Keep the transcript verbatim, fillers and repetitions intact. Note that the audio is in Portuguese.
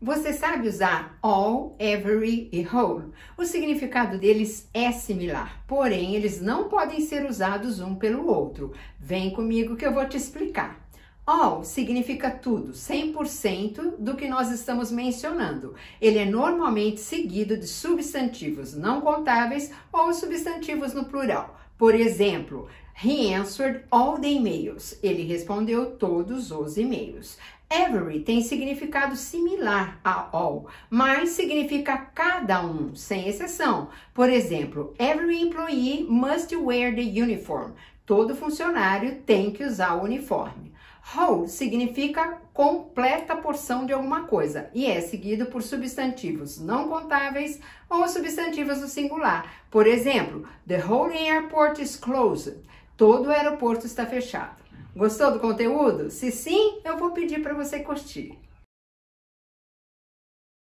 Você sabe usar all, every e whole? O significado deles é similar, porém eles não podem ser usados um pelo outro. Vem comigo que eu vou te explicar. All significa tudo, cem por cento do que nós estamos mencionando. Ele é normalmente seguido de substantivos não contáveis ou substantivos no plural. Por exemplo, he answered all the emails. Ele respondeu todos os e-mails. Every tem significado similar a all, mas significa cada um, sem exceção. Por exemplo, every employee must wear the uniform. Todo funcionário tem que usar o uniforme. Whole significa completa porção de alguma coisa e é seguido por substantivos não contáveis ou substantivos no singular. Por exemplo, the whole airport is closed. Todo o aeroporto está fechado. Gostou do conteúdo? Se sim, eu vou pedir para você curtir.